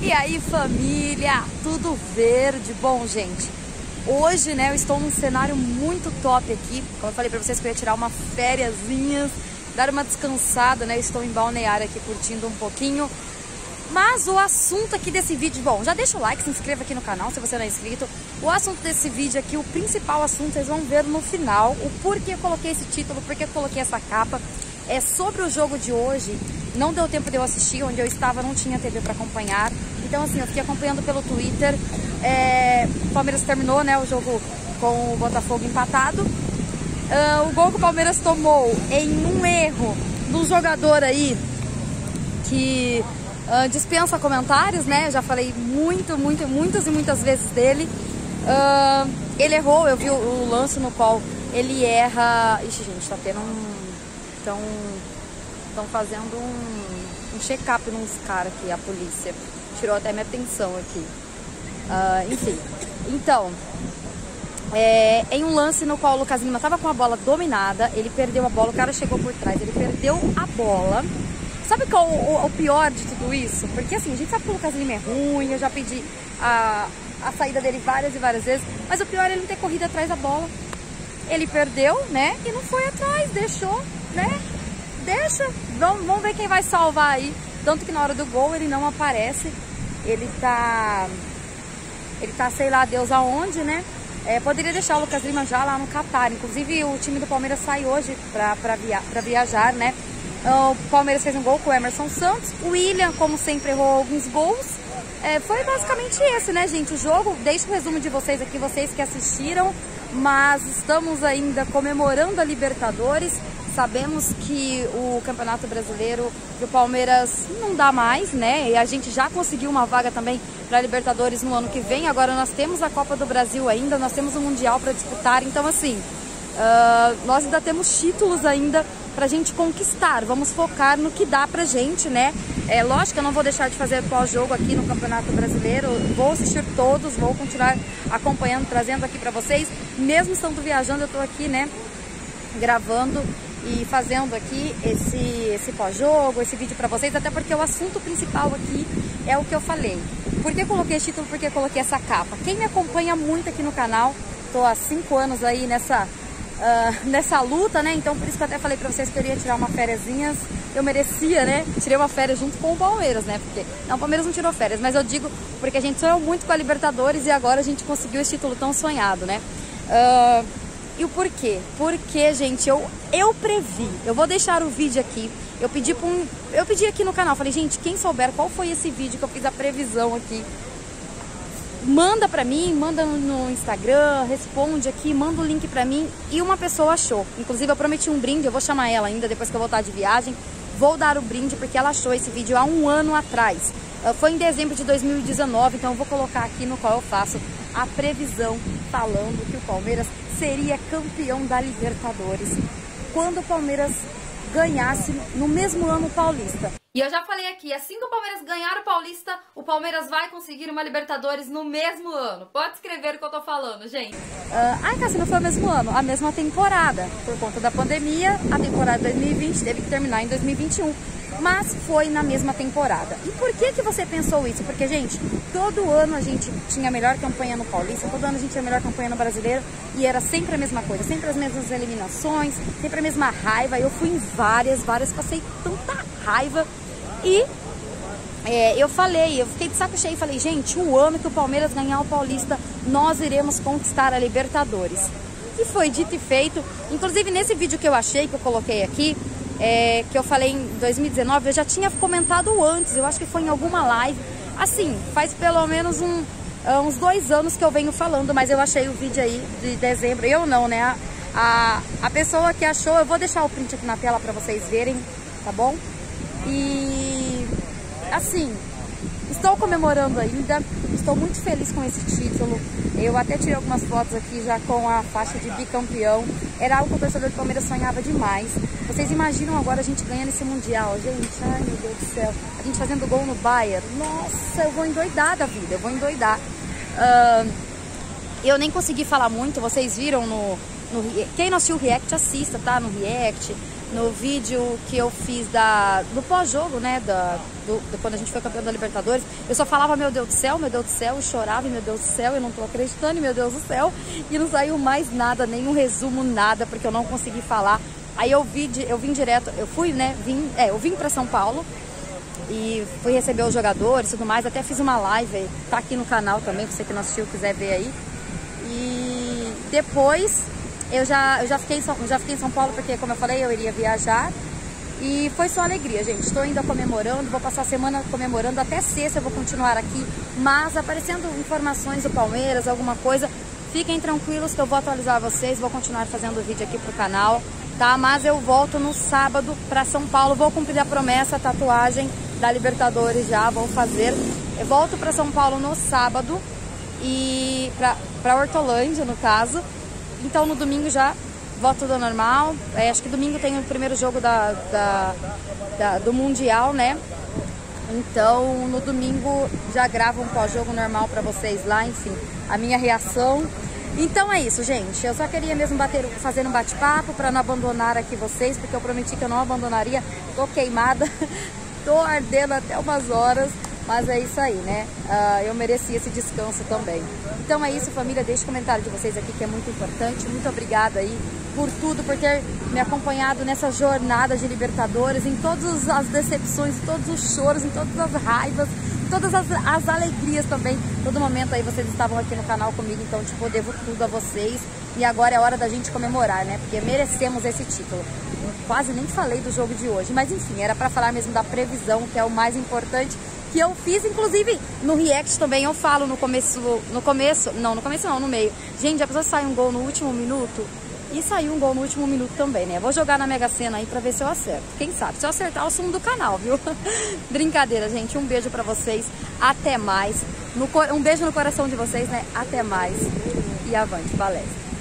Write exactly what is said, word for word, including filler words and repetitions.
E aí, família, tudo verde? Bom, gente, hoje, né, eu estou num cenário muito top aqui. Como eu falei pra vocês que eu ia tirar uma fériasinhas, dar uma descansada, né? Estou em Balneário aqui curtindo um pouquinho. Mas o assunto aqui desse vídeo, bom, já deixa o like, se inscreva aqui no canal se você não é inscrito. O assunto desse vídeo aqui, o principal assunto, vocês vão ver no final. O porquê eu coloquei esse título, porquê eu coloquei essa capa. É sobre o jogo de hoje. Não deu tempo de eu assistir, onde eu estava não tinha T V para acompanhar. Então assim, eu fiquei acompanhando pelo Twitter. É, o Palmeiras terminou, né, o jogo com o Botafogo empatado. Uh, o gol que o Palmeiras tomou em um erro do jogador aí que uh, dispensa comentários, né? Eu já falei muito, muito, muitas e muitas vezes dele. Uh, ele errou, eu vi o, o lance no qual ele erra. Ixi, gente, tá tendo um. Estão estão fazendo um, um check-up nos caras aqui, a polícia. Tirou até minha atenção aqui. Uh, enfim, então, é, em um lance no qual o Lucas Lima estava com a bola dominada, ele perdeu a bola, o cara chegou por trás, ele perdeu a bola. Sabe qual o, o, o pior de tudo isso? Porque assim, a gente sabe que o Lucas Lima é ruim, eu já pedi a, a saída dele várias e várias vezes, mas o pior é ele não ter corrido atrás da bola. Ele perdeu, né, e não foi atrás, deixou, né, deixa, vamos, vamos ver quem vai salvar aí. Tanto que na hora do gol ele não aparece, ele tá, ele tá, sei lá, Deus aonde, né. É, poderia deixar o Lucas Lima já lá no Catar, inclusive o time do Palmeiras sai hoje pra, pra, via, pra viajar, né. O Palmeiras fez um gol com o Emerson Santos, o William, como sempre, errou alguns gols. É, foi basicamente esse, né, gente, o jogo. Deixa o resumo de vocês aqui, vocês que assistiram, mas estamos ainda comemorando a Libertadores. Sabemos que o Campeonato Brasileiro do Palmeiras não dá mais, né? E a gente já conseguiu uma vaga também para a Libertadores no ano que vem. Agora nós temos a Copa do Brasil ainda, nós temos o Mundial para disputar. Então, assim, uh, nós ainda temos títulos ainda pra gente conquistar. Vamos focar no que dá pra gente, né? É lógico que eu não vou deixar de fazer pós-jogo aqui no Campeonato Brasileiro. Vou assistir todos, vou continuar acompanhando, trazendo aqui pra vocês. Mesmo estando viajando, eu tô aqui, né, gravando e fazendo aqui esse, esse pós-jogo, esse vídeo pra vocês, até porque o assunto principal aqui é o que eu falei. Por que eu coloquei esse título? Porque eu coloquei essa capa. Quem me acompanha muito aqui no canal, tô há cinco anos aí nessa, uh, nessa luta, né? Então por isso que eu até falei pra vocês que eu ia tirar uma fériasinhas. Eu merecia, né? Tirei uma férias junto com o Palmeiras, né? Porque não, o Palmeiras não tirou férias, mas eu digo porque a gente sonhou muito com a Libertadores e agora a gente conseguiu esse título tão sonhado, né? Uh, E o porquê? Porque, gente, eu, eu previ. Eu vou deixar o vídeo aqui. Eu pedi, pra um, eu pedi aqui no canal. Falei, gente, quem souber qual foi esse vídeo que eu fiz a previsão aqui, manda pra mim, manda no Instagram, responde aqui, manda o link pra mim. E uma pessoa achou. Inclusive, eu prometi um brinde. Eu vou chamar ela ainda depois que eu voltar de viagem. Vou dar o brinde porque ela achou esse vídeo há um ano atrás. Foi em dezembro de dois mil e dezenove. Então, eu vou colocar aqui no qual eu faço a previsão falando que o Palmeiras seria campeão da Libertadores quando o Palmeiras ganhasse no mesmo ano o Paulista. E eu já falei aqui, assim que o Palmeiras ganhar o Paulista, o Palmeiras vai conseguir uma Libertadores no mesmo ano. Pode escrever o que eu tô falando, gente. Uh, ai, Cássia, não foi o mesmo ano, a mesma temporada. Por conta da pandemia, a temporada de dois mil e vinte teve que terminar em dois mil e vinte e um. Mas foi na mesma temporada. E por que que você pensou isso? Porque, gente, todo ano a gente tinha a melhor campanha no Paulista, todo ano a gente tinha a melhor campanha no Brasileiro, e era sempre a mesma coisa, sempre as mesmas eliminações, sempre a mesma raiva. Eu fui em várias, várias, passei tanta raiva. E é, eu falei, eu fiquei de saco cheio e falei, gente, o ano que o Palmeiras ganhar o Paulista, nós iremos conquistar a Libertadores. E foi dito e feito. Inclusive, nesse vídeo que eu achei, que eu coloquei aqui, É, que eu falei em dois mil e dezenove, eu já tinha comentado antes, eu acho que foi em alguma live, assim, faz pelo menos um, uns dois anos que eu venho falando, mas eu achei o vídeo aí de dezembro, eu não, né, a, a, a pessoa que achou, eu vou deixar o print aqui na tela pra vocês verem, tá bom? E, assim, estou comemorando ainda, estou muito feliz com esse título. Eu até tirei algumas fotos aqui já com a faixa de bicampeão. Era algo que o torcedor do Palmeiras sonhava demais. Vocês imaginam agora a gente ganhando esse Mundial, gente? Ai, meu Deus do céu. A gente fazendo gol no Bayern. Nossa, eu vou endoidar da vida, eu vou endoidar. Uh, eu nem consegui falar muito, vocês viram no... no quem não assistiu o React, assista, tá? No React. no vídeo que eu fiz da, do pós-jogo, né, da, do, do, quando a gente foi campeão da Libertadores, eu só falava meu Deus do céu, meu Deus do céu, e chorava, e meu Deus do céu, eu não tô acreditando, e meu Deus do céu, e não saiu mais nada, nenhum resumo, nada, porque eu não consegui falar. Aí eu, vi, eu vim direto, eu fui, né, vim, é, eu vim pra São Paulo, e fui receber os jogadores e tudo mais, até fiz uma live, tá aqui no canal também, você que não assistiu, quiser ver aí. E depois eu já, eu já, fiquei em São, já fiquei em São Paulo, porque como eu falei, eu iria viajar. E foi só alegria, gente. Estou ainda comemorando, vou passar a semana comemorando, até sexta eu vou continuar aqui. Mas aparecendo informações do Palmeiras, alguma coisa, fiquem tranquilos que eu vou atualizar vocês, vou continuar fazendo vídeo aqui pro canal, tá? Mas eu volto no sábado para São Paulo, vou cumprir a promessa, a tatuagem da Libertadores já, vou fazer. Eu volto para São Paulo no sábado e para Hortolândia, no caso. Então no domingo já volta tudo normal. É, acho que domingo tem o primeiro jogo da, da, da, do Mundial, né? Então no domingo já gravo um pós-jogo normal para vocês lá, enfim, a minha reação. Então é isso, gente. Eu só queria mesmo bater, fazer um bate-papo para não abandonar aqui vocês, porque eu prometi que eu não abandonaria. Tô queimada, tô ardendo até umas horas. Mas é isso aí, né? Uh, eu mereci esse descanso também. Então é isso, família. Deixe o comentário de vocês aqui, que é muito importante. Muito obrigada aí por tudo, por ter me acompanhado nessa jornada de Libertadores, em todas as decepções, em todos os choros, em todas as raivas, em todas as, as alegrias também. Todo momento aí vocês estavam aqui no canal comigo, então tipo, eu devo tudo a vocês. E agora é hora da gente comemorar, né? Porque merecemos esse título. Eu quase nem falei do jogo de hoje, mas enfim, era pra falar mesmo da previsão, que é o mais importante, que eu fiz, inclusive, no react também eu falo no começo, no começo, não, no começo não, no meio. Gente, a pessoa sai um gol no último minuto, e saiu um gol no último minuto também, né? Vou jogar na Mega Sena aí pra ver se eu acerto. Quem sabe? Se eu acertar, eu sumo do canal, viu? Brincadeira, gente. Um beijo pra vocês. Até mais. No, um beijo no coração de vocês, né? Até mais. E avante, palestra.